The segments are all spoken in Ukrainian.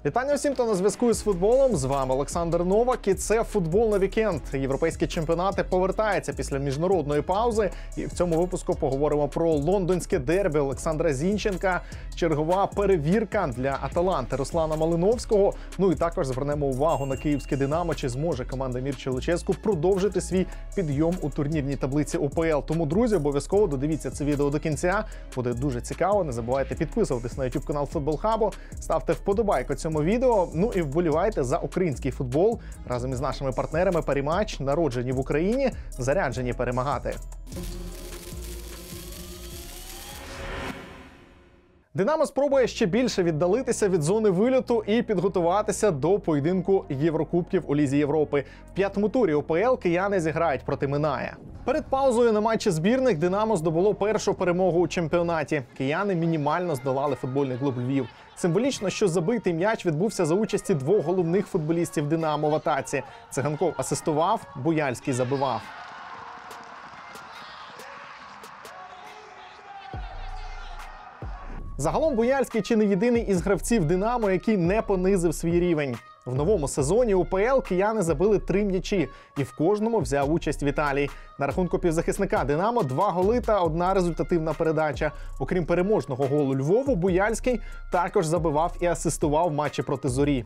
Вітання всім, хто на зв'язку із футболом. З вами Олександр Новак і це «Футбол на вікенд». Європейські чемпіонати повертаються після міжнародної паузи. І в цьому випуску поговоримо про лондонське дербі Олександра Зінченка, чергова перевірка для Аталанти Руслана Малиновського. Ну і також звернемо увагу на київське «Динамо», чи зможе команда Мірча Луческу продовжити свій підйом у турнірній таблиці УПЛ. Тому, друзі, обов'язково додивіться це відео до кінця. Буде дуже цікаво. Не забувайте підписуватись на YouTube канал Футбол Хабу, ставте вподобайку цьому відео, ну і вболівайте за український футбол разом із нашими партнерами Паріматч, народжені в Україні, заряджені перемагати. «Динамо» спробує ще більше віддалитися від зони вильоту і підготуватися до поєдинку Єврокубків у Лізі Європи. В п'ятому турі УПЛ кияни зіграють проти Миная. Перед паузою на матчі збірних «Динамо» здобуло першу перемогу у чемпіонаті. Кияни мінімально здолали футбольний клуб Львів. Символічно, що забитий м'яч відбувся за участі двох головних футболістів «Динамо» в атаці. Циганков асистував, Буяльський забивав. Загалом Буяльський чи не єдиний із гравців «Динамо», який не понизив свій рівень. В новому сезоні УПЛ кияни забили 3 м'ячі і в кожному взяв участь Віталій. На рахунку півзахисника «Динамо» 2 голи та 1 результативна передача. Окрім переможного голу Львову, Буяльський також забивав і асистував в матчі проти «Зорі».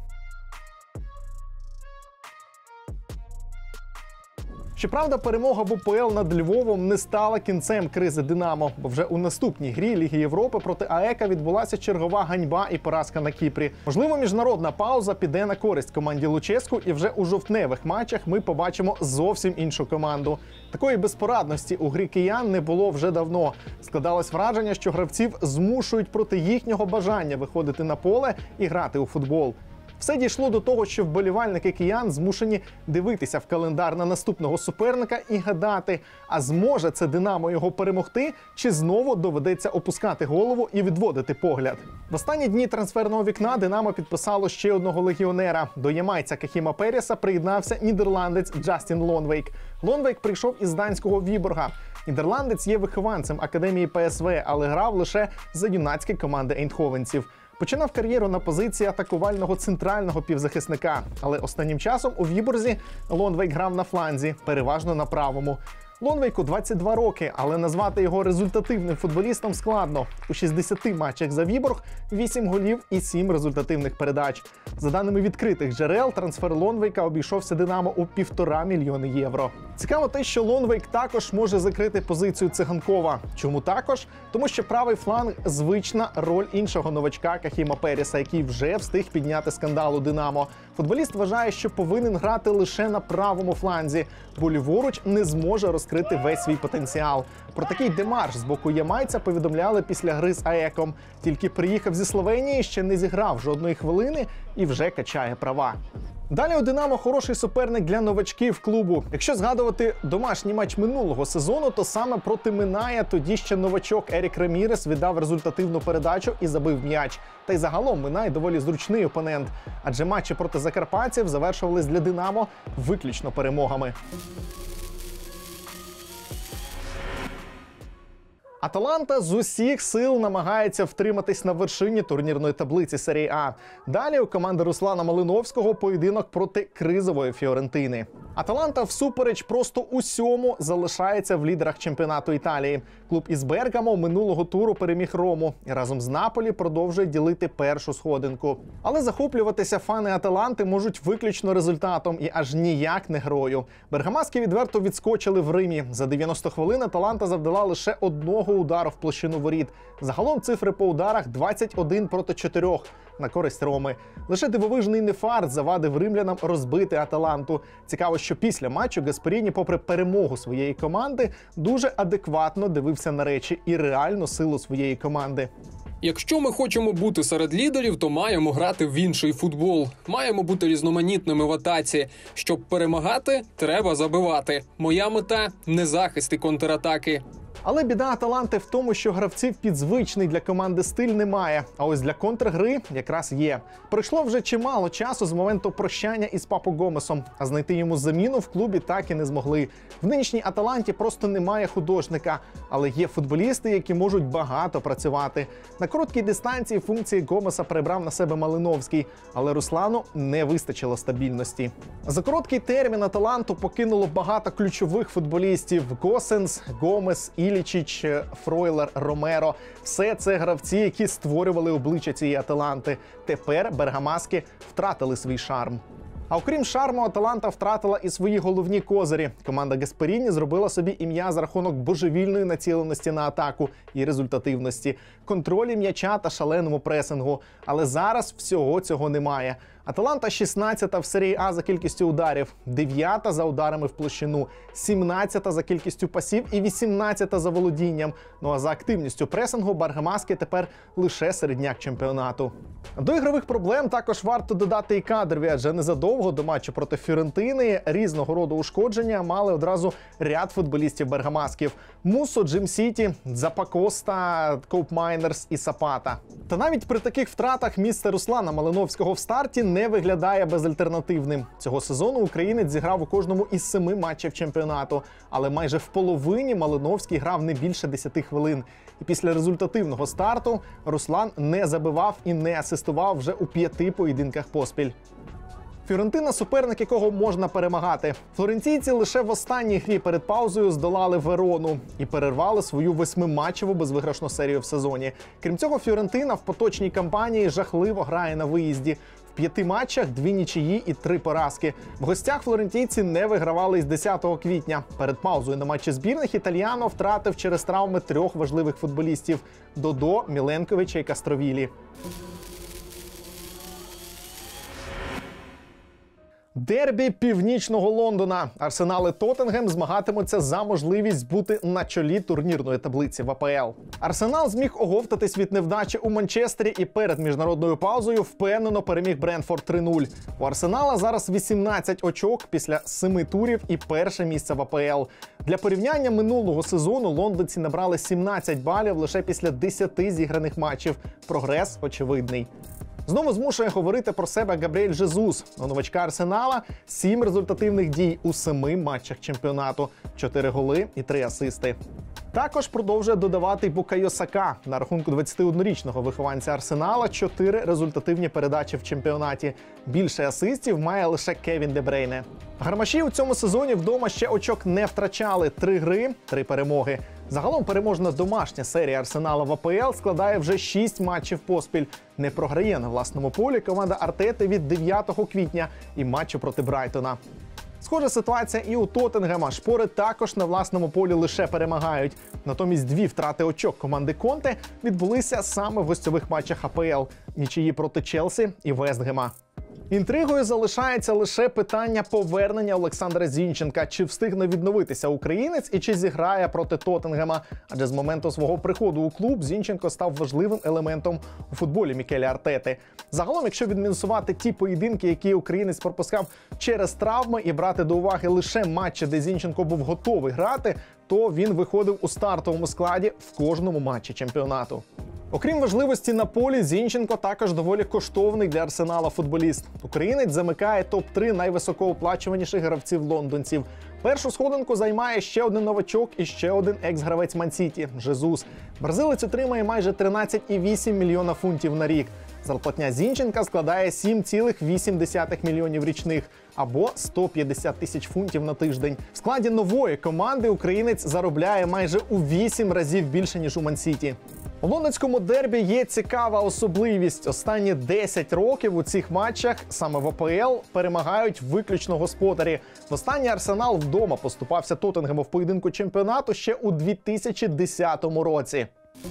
Щоправда, перемога в УПЛ над Львовом не стала кінцем кризи «Динамо», бо вже у наступній грі Ліги Європи проти АЕКа відбулася чергова ганьба і поразка на Кіпрі. Можливо, міжнародна пауза піде на користь команді Луческу, і вже у жовтневих матчах ми побачимо зовсім іншу команду. Такої безпорадності у грі киян не було вже давно. Складалось враження, що гравців змушують проти їхнього бажання виходити на поле і грати у футбол. Все дійшло до того, що вболівальники киян змушені дивитися в календар на наступного суперника і гадати, а зможе це «Динамо» його перемогти, чи знову доведеться опускати голову і відводити погляд. В останні дні трансферного вікна «Динамо» підписало ще одного легіонера. До ямайця Кахіма Переса приєднався нідерландець Джастін Лонвейк. Лонвейк прийшов із данського Віборга. Нідерландець є вихованцем академії ПСВ, але грав лише за юнацькі команди ейндховенців. Починав кар'єру на позиції атакувального центрального півзахисника, але останнім часом у Віборзі Лонвейк грав на фланзі, переважно на правому. Лонвейку 22 роки, але назвати його результативним футболістом складно. У 60 матчах за Віборг 8 голів і 7 результативних передач. За даними відкритих джерел, трансфер Лонвейка обійшовся «Динамо» у 1,5 мільйони євро. Цікаво те, що Лонвейк також може закрити позицію Циганкова. Чому також? Тому що правий фланг – звична роль іншого новачка Кахіма Переса, який вже встиг підняти скандал у «Динамо». Футболіст вважає, що повинен грати лише на правому фланзі, бо ліворуч не зможе розкрити весь свій потенціал. Про такий демарш з боку ямайця повідомляли після гри з АЕКом. Тільки приїхав зі Словенії, ще не зіграв жодної хвилини і вже качає права. Далі у «Динамо» хороший суперник для новачків клубу. Якщо згадувати домашній матч минулого сезону, то саме проти Миная тоді ще новачок Ерік Рамірес віддав результативну передачу і забив м'яч. Та й загалом Минай доволі зручний опонент, адже матчі проти закарпатців завершувались для «Динамо» виключно перемогами. Аталанта з усіх сил намагається втриматись на вершині турнірної таблиці Серії А. Далі у команди Руслана Малиновського поєдинок проти кризової Фіорентини. Аталанта всупереч просто усьому залишається в лідерах чемпіонату Італії. Клуб із Бергамо минулого туру переміг Рому і разом з Наполі продовжує ділити першу сходинку. Але захоплюватися фани Аталанти можуть виключно результатом і аж ніяк не грою. Бергамаски відверто відскочили в Римі. За 90 хвилин Аталанта завдала лише одного удару в площину воріт. Загалом цифри по ударах 21 проти 4 на користь Роми. Лише дивовижний нефарт завадив римлянам розбити Аталанту. Цікаво, що після матчу Гасперіні, попри перемогу своєї команди, дуже адекватно дивився на речі і реальну силу своєї команди. Якщо ми хочемо бути серед лідерів, то маємо грати в інший футбол. Маємо бути різноманітними в атаці. Щоб перемагати, треба забивати. Моя мета – не захист і контратаки. Але біда Аталанти в тому, що гравців під звичний для команди стиль немає, а ось для контргри якраз є. Пройшло вже чимало часу з моменту прощання із Папо Гомесом, а знайти йому заміну в клубі так і не змогли. В нинішній Аталанті просто немає художника, але є футболісти, які можуть багато працювати. На короткій дистанції функції Гомеса перебрав на себе Малиновський, але Руслану не вистачило стабільності. За короткий термін Аталанту покинуло багато ключових футболістів: Госенс, Гомес, Ілічич, Фройлер, Ромеро. Все це гравці, які створювали обличчя цієї Аталанти. Тепер бергамаски втратили свій шарм. А окрім шарму, Аталанта втратила і свої головні козирі. Команда Гасперіні зробила собі ім'я за рахунок божевільної націленості на атаку і результативності, контролі м'яча та шаленому пресингу. Але зараз всього цього немає. Аталанта 16-та в серії А за кількістю ударів, 9-та за ударами в площину, 17-та за кількістю пасів і 18-та за володінням. Ну а за активністю пресингу бергамаски тепер лише середняк чемпіонату. До ігрових проблем також варто додати і кадрові, адже незадовго до матчу проти Фіорентини різного роду ушкодження мали одразу ряд футболістів бергамасків: Мусо, Джим Сіті, Запакоста, Коуп Майнерс і Сапата. Та навіть при таких втратах місце Руслана Малиновського в старті не виглядає безальтернативним. Цього сезону українець зіграв у кожному із 7 матчів чемпіонату, але майже в половині Малиновський грав не більше 10 хвилин. І після результативного старту Руслан не забивав і не асистував вже у 5 поєдинках поспіль. Фіорентина – суперник, якого можна перемагати. Флорентійці лише в останній грі перед паузою здолали Верону і перервали свою 8-матчеву безвиграшну серію в сезоні. Крім цього, Фіорентина в поточній кампанії жахливо грає на виїзді. В 5 матчах 2 нічиї і 3 поразки. В гостях флорентійці не вигравали із 10 квітня. Перед паузою на матчі збірних Італіано втратив через травми 3 важливих футболістів – Додо, Міленковича і Кастровілі. Дербі північного Лондона. Арсенал і Тоттенгем змагатимуться за можливість бути на чолі турнірної таблиці в АПЛ. Арсенал зміг оговтатись від невдачі у Манчестері і перед міжнародною паузою впевнено переміг Брентфорд 3-0. У Арсенала зараз 18 очок після 7 турів і перше місце в АПЛ. Для порівняння минулого сезону лондонці набрали 17 балів лише після 10 зіграних матчів. Прогрес очевидний. Знову змушує говорити про себе Габріель Жезус. У новачка Арсенала 7 результативних дій у 7 матчах чемпіонату, 4 голи і 3 асисти. Також продовжує додавати й Букайо Сака. На рахунку 21-річного вихованця Арсенала 4 результативні передачі в чемпіонаті. Більше асистів має лише Кевін Де Брейне. Гармаші у цьому сезоні вдома ще очок не втрачали. 3 гри, 3 перемоги. Загалом переможна домашня серія Арсенала в АПЛ складає вже 6 матчів поспіль. Не програє на власному полі команда Артети від 9 квітня і матчу проти Брайтона. Схожа ситуація і у Тоттенгема. Шпори також на власному полі лише перемагають. Натомість 2 втрати очок команди Конте відбулися саме в гостьових матчах АПЛ – нічиї проти Челсі і Вестгема. Інтригою залишається лише питання повернення Олександра Зінченка. Чи встигне відновитися українець і чи зіграє проти Тоттенгема? Адже з моменту свого приходу у клуб Зінченко став важливим елементом у футболі Мікеля Артети. Загалом, якщо відмінусувати ті поєдинки, які українець пропускав через травми, і брати до уваги лише матчі, де Зінченко був готовий грати, то він виходив у стартовому складі в кожному матчі чемпіонату. Окрім важливості на полі, Зінченко також доволі коштовний для Арсенала футболіст. Українець замикає топ-3 найвисокооплачуваніших гравців лондонців. Першу сходинку займає ще один новачок і ще один екс-гравець Ман-Сіті – Жезус. Бразилець отримає майже 13,8 мільйона фунтів на рік. Зарплатня Зінченка складає 7,8 мільйонів річних, або 150 тисяч фунтів на тиждень. В складі нової команди українець заробляє майже у 8 разів більше, ніж у Ман-Сіті. У лондонському дербі є цікава особливість. Останні 10 років у цих матчах, саме в АПЛ, перемагають виключно господарі. Востаннє Арсенал вдома поступався Тоттенгему в поєдинку чемпіонату ще у 2010 році.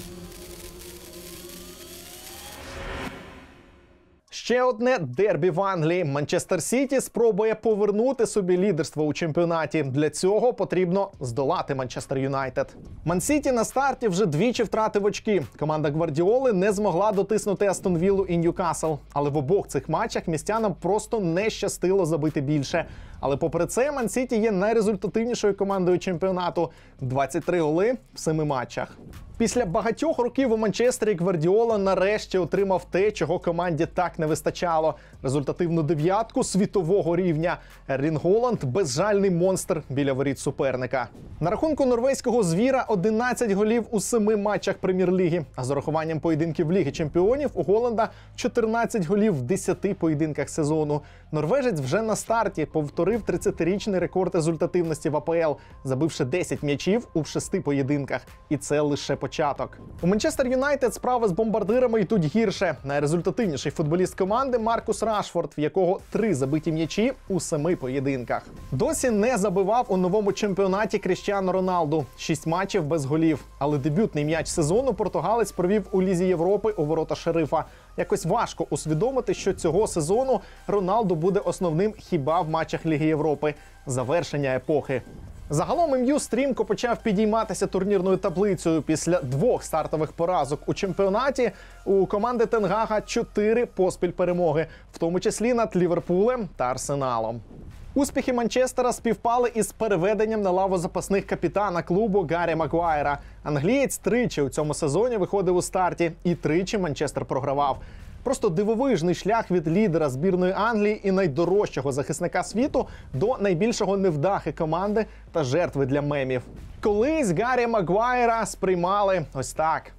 Ще одне дербі в Англії. Манчестер Сіті спробує повернути собі лідерство у чемпіонаті. Для цього потрібно здолати Манчестер Юнайтед. Ман-Сіті на старті вже двічі втратив очки. Команда Гвардіоли не змогла дотиснути Астон Віллу і Ньюкасл. Але в обох цих матчах містянам просто не щастило забити більше. Але попри це, Ман-Сіті є найрезультативнішою командою чемпіонату. 23 голи в 7 матчах. Після багатьох років у Манчестері Гвардіола нарешті отримав те, чого команді так не вистачало – результативну дев'ятку світового рівня. Ерлінг Голланд – безжальний монстр біля воріт суперника. На рахунку норвезького звіра 11 голів у 7 матчах Прем'єр-ліги. А з урахуванням поєдинків Ліги чемпіонів у Голланда 14 голів в 10 поєдинках сезону. Норвежець вже на старті повторив 30-річний рекорд результативності в АПЛ, забивши 10 м'ячів у 6 поєдинках. І це лише початок. У Манчестер Юнайтед справи з бомбардирами йдуть гірше. Найрезультативніший футболіст команди Маркус Рашфорд, в якого 3 забиті м'ячі у 7 поєдинках. Досі не забивав у новому чемпіонаті Кріштіану Роналду. 6 матчів без голів. Але дебютний м'яч сезону португалець провів у Лізі Європи у ворота Шерифа. Якось важко усвідомити, що цього сезону Роналду буде основним хіба в матчах Ліги Європи. Завершення епохи. Загалом МЮ стрімко почав підійматися турнірною таблицею. Після 2 стартових поразок у чемпіонаті у команди Тен Гага 4 поспіль перемоги, в тому числі над Ліверпулем та Арсеналом. Успіхи Манчестера співпали із переведенням на лаву запасних капітана клубу Гаррі Магуайра. Англієць тричі у цьому сезоні виходив у старті, і тричі Манчестер програвав. Просто дивовижний шлях від лідера збірної Англії і найдорожчого захисника світу до найбільшого невдахи команди та жертви для мемів. Колись Гаррі Магуайра сприймали ось так.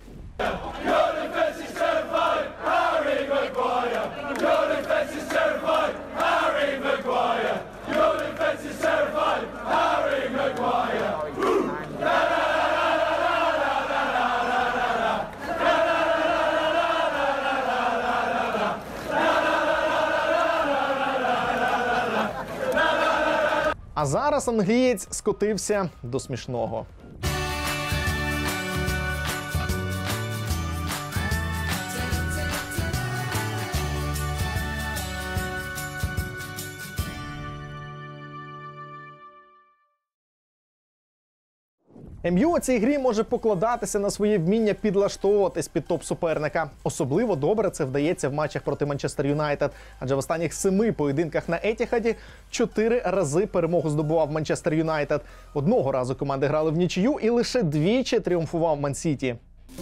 А зараз англієць скотився до смішного. МЮ у цій грі може покладатися на своє вміння підлаштовуватись під топ-суперника. Особливо добре це вдається в матчах проти Манчестер Юнайтед, адже в останніх 7 поєдинках на Етіхаді 4 рази перемогу здобував Манчестер Юнайтед. Одного разу команди грали в нічию і лише двічі тріумфував Ман-Сіті.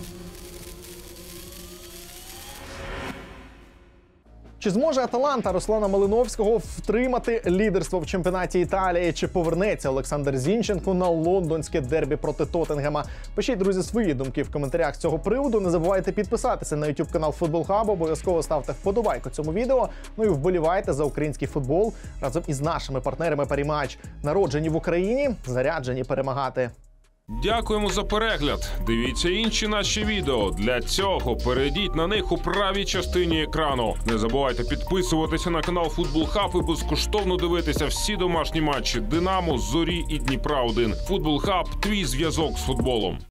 Чи зможе Аталанта Руслана Малиновського втримати лідерство в чемпіонаті Італії? Чи повернеться Олександр Зінченко на лондонське дербі проти Тоттенгема? Пишіть, друзі, свої думки в коментарях з цього приводу. Не забувайте підписатися на YouTube канал Футбол Хаб, обов'язково ставте вподобайку цьому відео. Ну і вболівайте за український футбол разом із нашими партнерами Паріматч. Народжені в Україні, заряджені перемагати. Дякуємо за перегляд. Дивіться інші наші відео. Для цього перейдіть на них у правій частині екрану. Не забувайте підписуватися на канал Футбол Хаб і безкоштовно дивитися всі домашні матчі Динамо, Зорі і Дніпра 1. Футбол Хаб – твій зв'язок з футболом.